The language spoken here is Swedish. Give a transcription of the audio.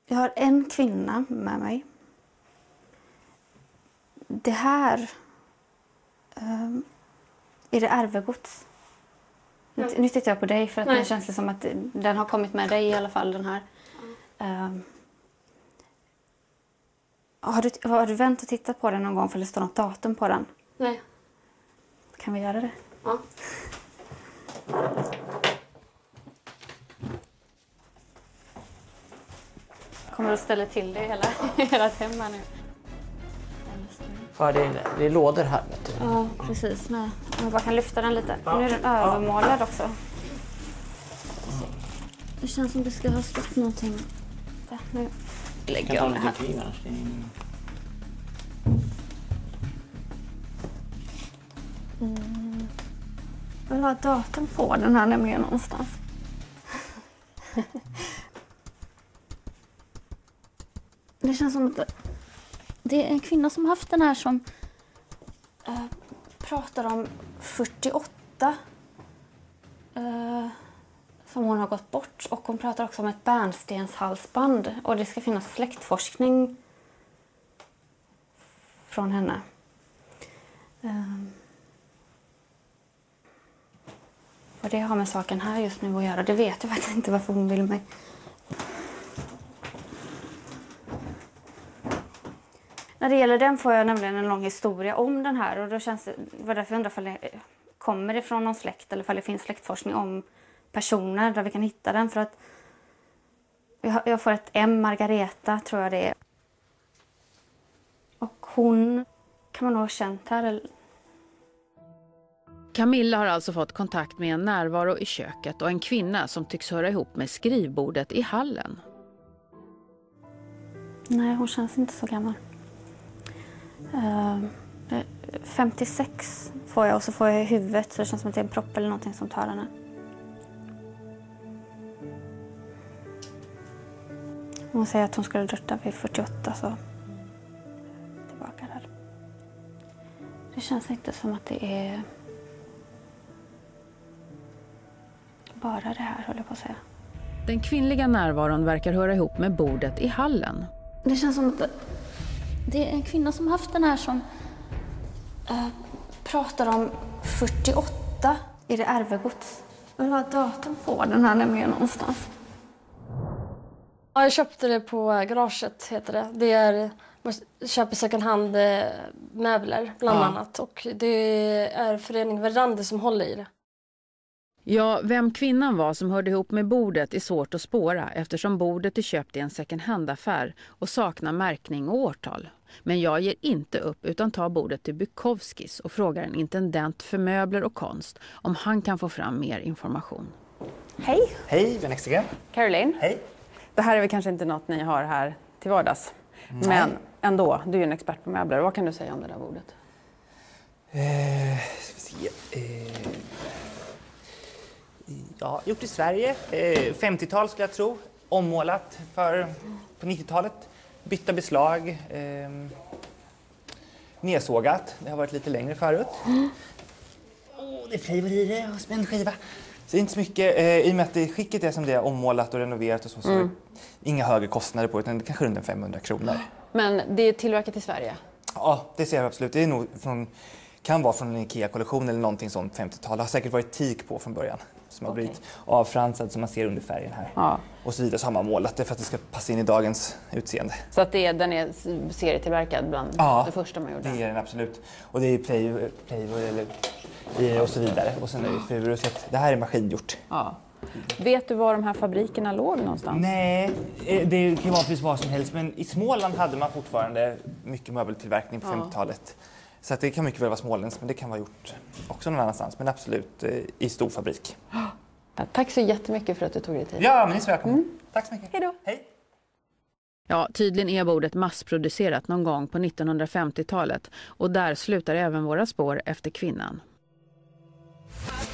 Jag har en kvinna med mig. Det här är det arvegods. Nu tittar jag på dig för att det känns som att den har kommit med dig i alla fall, den här. Har du vänt och tittat på den någon gång för att det står något datum på den? Nej. Kan vi göra det? Ja. Kommer du att ställa till det hela hem här nu? Ja, det är lådor här. Vet du. Ja, precis. Nej. Man bara kan lyfta den lite. Nu är den övermålad också. Det känns som det ska ha stått någonting. Där, nu lägger jag det här. Jag vill ha ett datum på den här nämligen någonstans. Det känns som att det är en kvinna som haft den här som pratar om 48 som hon har gått bort. Och hon pratar också om ett bärnstenshalsband. Och det ska finnas släktforskning från henne. Vad det har med saken här just nu att göra, det vet jag faktiskt inte varför hon vill mig. När det gäller den får jag nämligen en lång historia om den här. Och då känns det var därför jag undrar om det kommer ifrån någon släkt eller om det finns släktforskning om personer där vi kan hitta den. För att jag får ett M, Margareta tror jag det är. Och hon kan man nog ha känt här. Eller? Camilla har alltså fått kontakt med en närvaro i köket och en kvinna som tycks höra ihop med skrivbordet i hallen. Nej, hon känns inte så gammal. 56 får jag och så får jag i huvudet så det känns som att det är en propp eller någonting som tar henne. Hon säger att hon skulle drötta vid 48 så tillbaka där. Det känns inte som att det är bara det här håller jag på att säga. Den kvinnliga närvaron verkar höra ihop med bordet i hallen. Det känns som att det är en kvinna som haft den här som pratar om 48 i det arvegods. Jag vill ha ett datum på den här nämligen någonstans. Ja, jag köpte det på garaget heter det. Det är, man köper second hand möbler bland annat. Och det är förening Verdandi som håller i det. Ja, vem kvinnan var som hörde ihop med bordet är svårt att spåra eftersom bordet är köpt i en second hand-affär och saknar märkning och årtal. Men jag ger inte upp utan tar bordet till Bukowskis och frågar en intendent för möbler och konst om han kan få fram mer information. Hej! Hej, Björn Ekström. Caroline. Hej. Det här är väl kanske inte något ni har här till vardags. Nej. Men ändå, du är ju en expert på möbler. Vad kan du säga om det där bordet? Ska vi se. Ja, gjort i Sverige. 50-tal skulle jag tro. Ommålat på 90-talet. Bytta beslag. Nedsågat. Det har varit lite längre förut. Det är flavor i det och spänd skiva. Så det är inte så mycket. I och med att skicket är som det är ommålat och renoverat och så är det inga högre kostnader på utan det kanske runt 500 kronor. Men det är tillverkat i Sverige? Ja, det ser jag absolut. Det är nog kan vara från en Ikea-kollektion eller någonting sånt 50-tal. Det har säkert varit teak på från början. Som har blivit avfransad som man ser under färgen här. Ja. Och så vidare så har man målat det för att det ska passa in i dagens utseende. Så att den är serietillverkad bland det första man gjorde? Det är den absolut. Och det är Playboy eller och så vidare. Och sen är det Furu, så att det här är maskingjort. Ja. Vet du var de här fabrikerna låg någonstans? Nej, det kan vara precis vad som helst. Men i Småland hade man fortfarande mycket möbeltillverkning på 50-talet. Så att det kan mycket väl vara småländskt, men det kan vara gjort också någon annanstans. Men absolut i stor fabrik. Ja, tack så jättemycket för att du tog dig tid. Ja, men ni är så välkommen. Tack så mycket. Hej då. Hej. Ja, tydligen är bordet massproducerat någon gång på 1950-talet och där slutar även våra spår efter kvinnan.